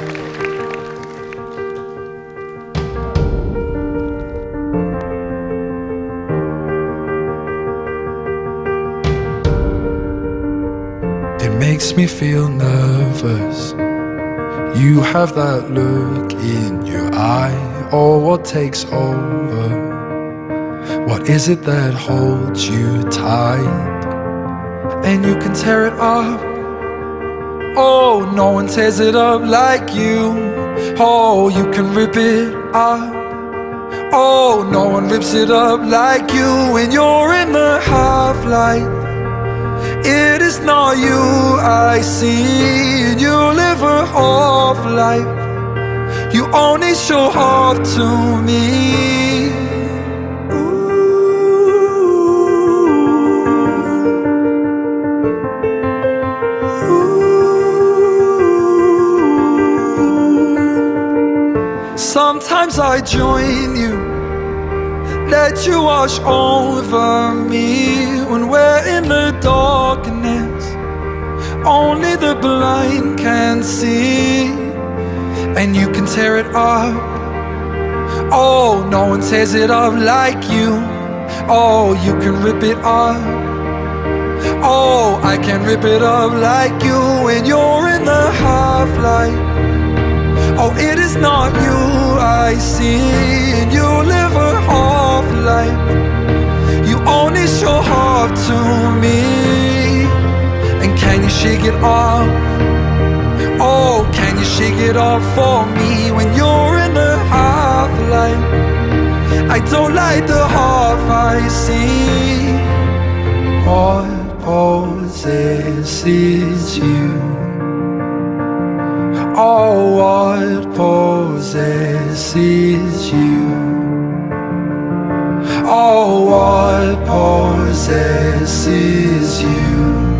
Makes me feel nervous. You have that look in your eye. Oh, what takes over? What is it that holds you tight? And you can tear it up. Oh, no one tears it up like you. Oh, you can rip it up. Oh, no one rips it up like you. When you're in the half-light, it is not you I see, and you live a half life. You only show half to me. Sometimes I join you, let you wash over me. When we're in the darkness, only the blind can see. And you can tear it up. Oh, no one tears it up like you. Oh, you can rip it up. Oh, I can rip it up like you. When you're in the half-light, oh, it is not you I see, and you live a half-life. You only show half to me. And can you shake it off? Oh, can you shake it off for me? When you're in the half-life, I don't like the half I see. What possesses you? Oh, what possesses you? Oh, what possesses you?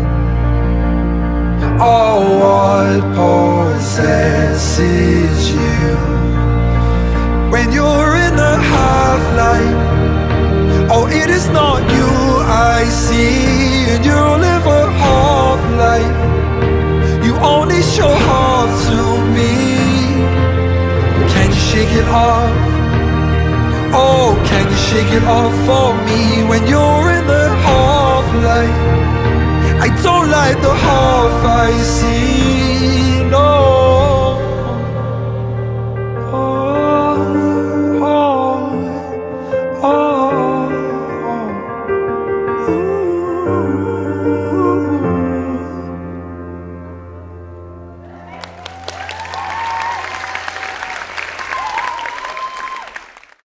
Oh, what possesses you? When you're in the half-light, oh, it is not you I see, and you live a half-life. You only show half to me. Can you shake it off? Oh, can you shake it off for me? When you're in the half-light, I don't like the half I see.